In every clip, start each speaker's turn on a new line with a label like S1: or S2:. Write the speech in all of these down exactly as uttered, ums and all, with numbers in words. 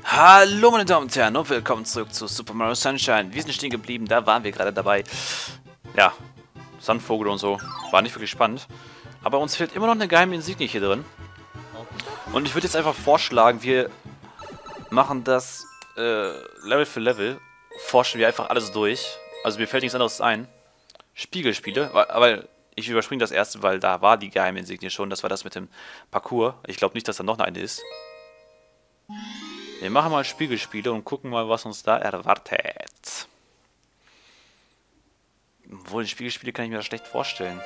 S1: Hallo meine Damen und Herren und willkommen zurück zu Super Mario Sunshine. Wir sind stehen geblieben, da waren wir gerade dabei. Ja, Sandvogel und so, war nicht wirklich spannend. Aber uns fehlt immer noch eine geheime Insignie hier drin. Und ich würde jetzt einfach vorschlagen, wir machen das äh, Level für Level. Forschen wir einfach alles durch. Also mir fällt nichts anderes ein. Spiegelspiele, aber ich überspringe das erste, weil da war die geheime Insignie schon. Das war das mit dem Parcours. Ich glaube nicht, dass da noch eine ist. Wir machen mal Spiegelspiele und gucken mal, was uns da erwartet. Obwohl, die Spiegelspiele kann ich mir das schlecht vorstellen.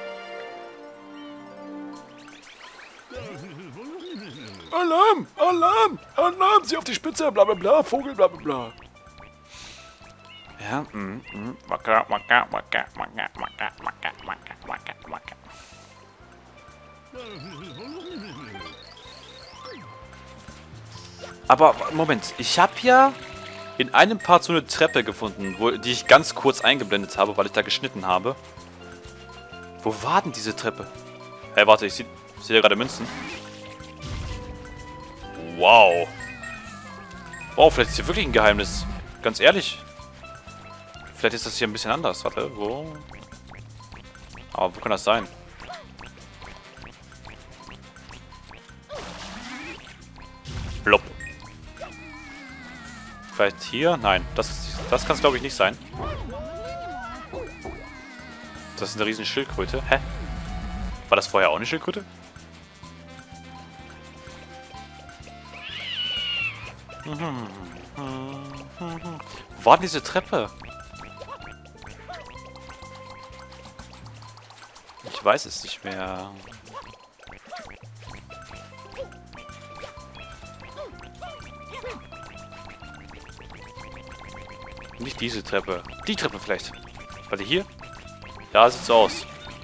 S2: Alarm! Alarm! Alarm! Sie auf die Spitze! Bla bla bla! Vogel! Bla bla bla!
S1: Ja, mm, mm. Waka, waka, waka, waka, waka, waka, waka, waka, waka. Aber, Moment, ich habe ja in einem Part so eine Treppe gefunden, wo, die ich ganz kurz eingeblendet habe, weil ich da geschnitten habe. Wo war denn diese Treppe? Hey, warte, ich sehe seh ja gerade Münzen. Wow. Wow, vielleicht ist hier wirklich ein Geheimnis. Ganz ehrlich. Vielleicht ist das hier ein bisschen anders. Warte, wo? Aber wo kann das sein? Blop. Vielleicht hier? Nein, das, das kann es glaube ich nicht sein. Das ist eine riesen Schildkröte. Hä? War das vorher auch eine Schildkröte? Wo war denn diese Treppe? Ich weiß es nicht mehr. Nicht diese Treppe. Die Treppe vielleicht. Warte, hier? Ja, sieht so aus.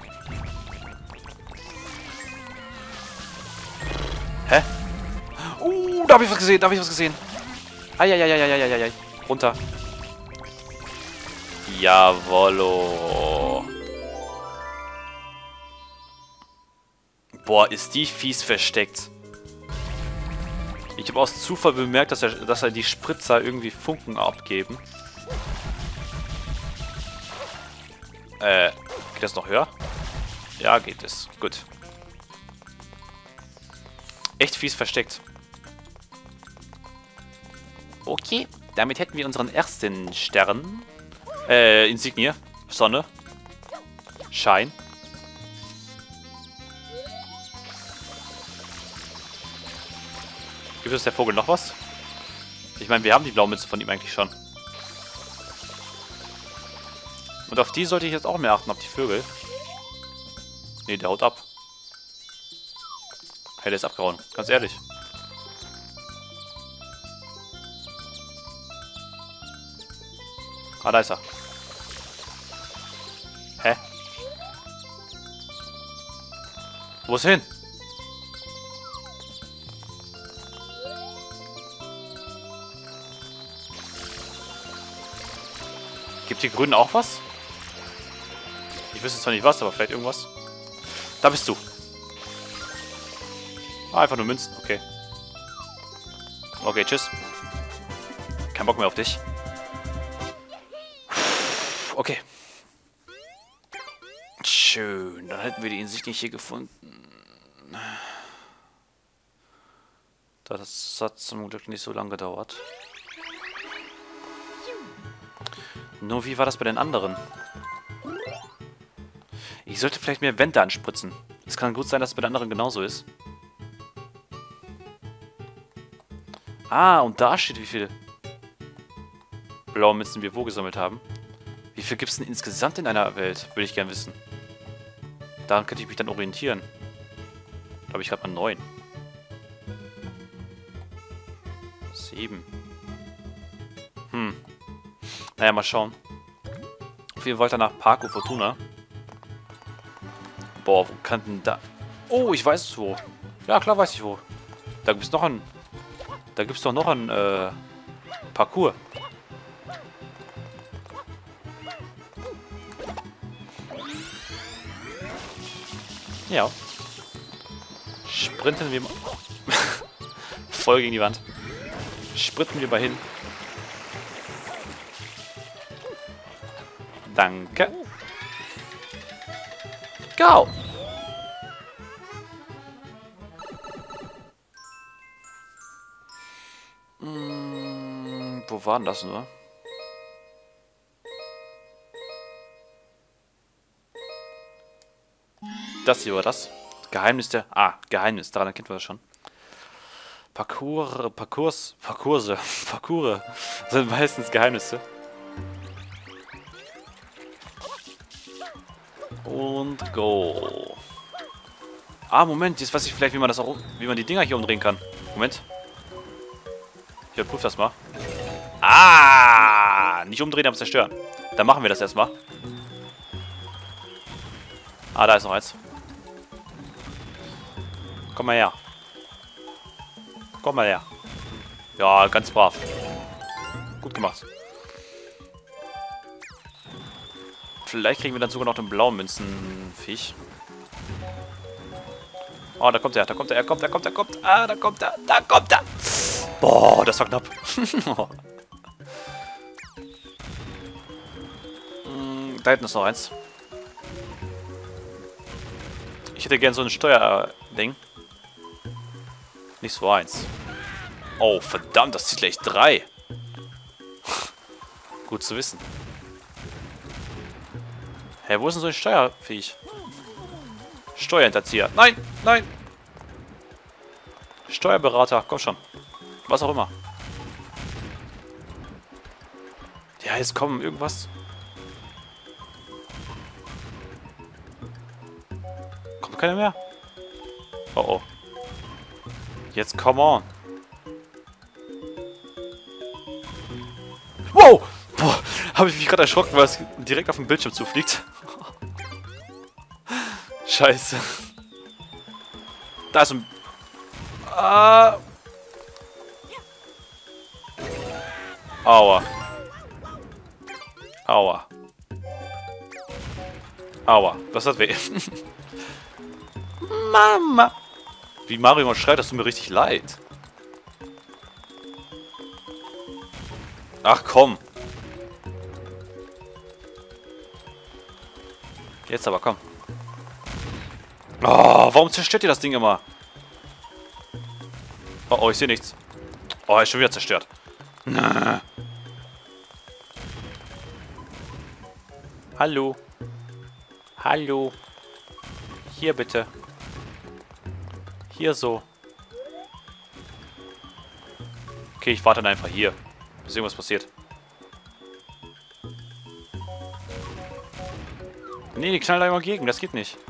S1: Hä? Uh, da habe ich was gesehen, da habe ich was gesehen. Eieieiei. Runter. Jawollo. Boah, ist die fies versteckt. Ich habe aus Zufall bemerkt, dass er, dass er die Spritzer irgendwie Funken abgeben. Äh, geht das noch höher? Ja, geht es. Gut. Echt fies versteckt. Okay, damit hätten wir unseren ersten Stern. Äh, Insignie. Sonne. Schein. Gibt es der Vogel noch was? Ich meine, wir haben die Blaumütze von ihm eigentlich schon. Und auf die sollte ich jetzt auch mehr achten, auf die Vögel. Ne, der haut ab. Hey, der ist abgehauen, ganz ehrlich. Ah, da ist er. Hä? Wo ist er hin? Gibt die Grünen auch was? Ich wüsste zwar nicht was, aber vielleicht irgendwas. Da bist du. Ah, einfach nur Münzen, okay. Okay, tschüss. Kein Bock mehr auf dich. Okay. Schön, dann hätten wir die Insignie hier gefunden. Das hat zum Glück nicht so lange gedauert. Nur wie war das bei den anderen? Ich sollte vielleicht mehr Wände anspritzen. Es kann gut sein, dass es bei den anderen genauso ist. Ah, und da steht, wie viele blaue Münzen wir wo gesammelt haben. Wie viel gibt es denn insgesamt in einer Welt? Würde ich gerne wissen. Daran könnte ich mich dann orientieren. Ich glaube, ich habe mal neun. Sieben. Hm. Naja, mal schauen. Wir wollten nach Parco Fortuna. Boah, wo kann denn da... Oh, ich weiß es wo. Ja, klar weiß ich wo. Da gibt es noch ein... Da gibt es doch noch ein, äh... Parcours. Ja. Sprinten wir mal... Voll gegen die Wand. Spritten wir mal hin. Danke. Go! Hm, wo war denn das nur? Das hier war das. Geheimnis der... Ah, Geheimnis. Daran erkennt man das schon. Parcours... Parcours... Parcourse. Parcours sind meistens Geheimnisse. Und go. Ah, Moment. Jetzt weiß ich vielleicht, wie man das auch... Wie man die Dinger hier umdrehen kann. Moment. Ich überprüfe das mal. Ah! Nicht umdrehen, aber zerstören. Dann machen wir das erstmal. Ah, da ist noch eins. Komm mal her. Komm mal her. Ja, ganz brav. Gut gemacht. Vielleicht kriegen wir dann sogar noch den blauen Münzenviech. Oh, da kommt er, da kommt er, er kommt, er kommt, er kommt. Ah, da kommt er, da kommt er. Boah, das war knapp. hm, da hinten ist noch eins. Ich hätte gern so ein Steuerding. Nicht so eins. Oh, verdammt, das zieht gleich drei. Gut zu wissen. Hä, wo ist denn so ein Steuerviech? Steuerhinterzieher. Nein, nein. Steuerberater, komm schon. Was auch immer. Ja, jetzt kommen irgendwas. Kommt keiner mehr? Oh oh. Jetzt come on. Wow! Boah, habe ich mich gerade erschrocken, weil es direkt auf dem Bildschirm zufliegt. Scheiße. Da ist ein... Ah. Aua. Aua. Aua. Das hat weh. Mama. Wie Mario mal schreit, das tut mir richtig leid. Ach komm. Jetzt aber, komm. Oh, warum zerstört ihr das Ding immer? Oh, oh, ich sehe nichts. Oh, er ist schon wieder zerstört. Hallo. Hallo. Hier bitte. Hier so. Okay, ich warte dann einfach hier. Bis irgendwas passiert. Nee, die knallen da immer gegen. Das geht nicht.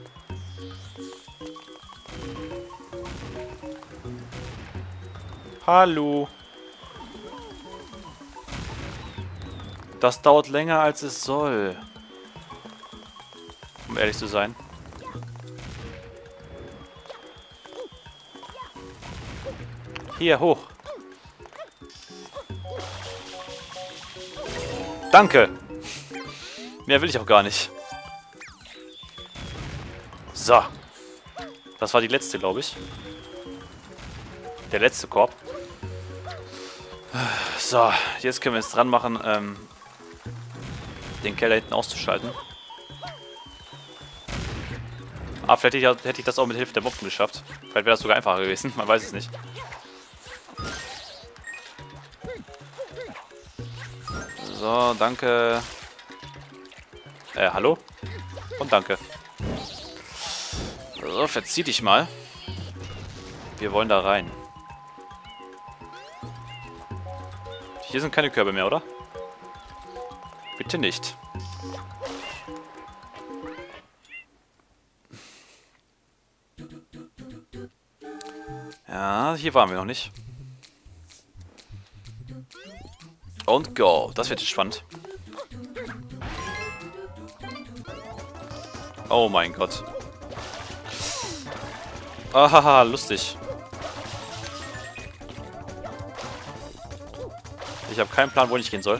S1: Hallo. Das dauert länger, als es soll. Um ehrlich zu sein. Hier, hoch. Danke. Mehr will ich auch gar nicht. So. Das war die letzte, glaube ich. Der letzte Korb. So, jetzt können wir es dran machen, ähm, den Keller hinten auszuschalten. Ah, vielleicht hätte ich, hätte ich das auch mit Hilfe der Bomben geschafft. Vielleicht wäre das sogar einfacher gewesen, man weiß es nicht. So, danke. Äh, hallo? Und danke. So, verzieh dich mal. Wir wollen da rein. Hier sind keine Körbe mehr, oder? Bitte nicht. Ja, hier waren wir noch nicht. Und go. Das wird jetzt spannend. Oh mein Gott. Ahaha, lustig. Ich habe keinen Plan, wo ich gehen soll.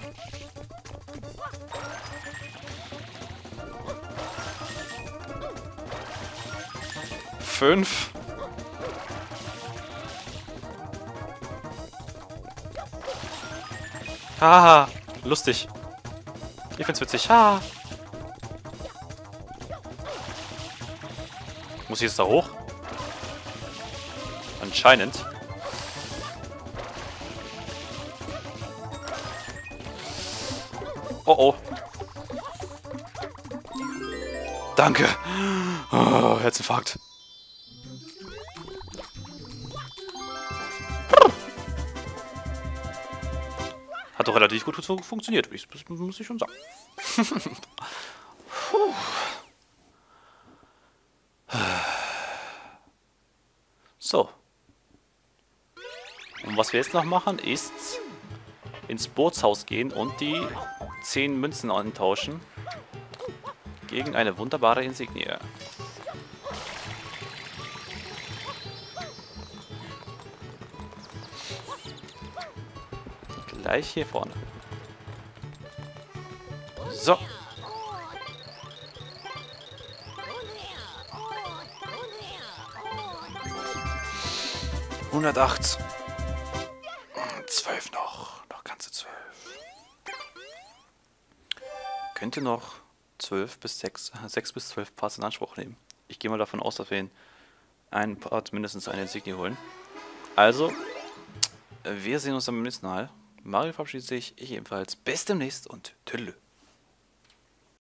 S1: Fünf. Haha, lustig. Ich find's witzig. Ha. Muss ich jetzt da hoch? Anscheinend. Oh oh. Danke. Oh, Herzinfarkt. Hat doch relativ gut funktioniert, muss ich schon sagen. So. Und was wir jetzt noch machen, ist ins Bootshaus gehen und die zehn Münzen eintauschen gegen eine wunderbare Insignie. Gleich hier vorne. So. hundertacht. zwölf noch. Noch ganze zwölf. Könnt ihr noch zwölf bis sechs, sechs bis zwölf Parts in Anspruch nehmen? Ich gehe mal davon aus, dass wir in einen Part mindestens eine Insignie holen. Also, wir sehen uns dann beim nächsten Mal. Mario verabschiedet sich, ich ebenfalls. Bis demnächst und tschüss.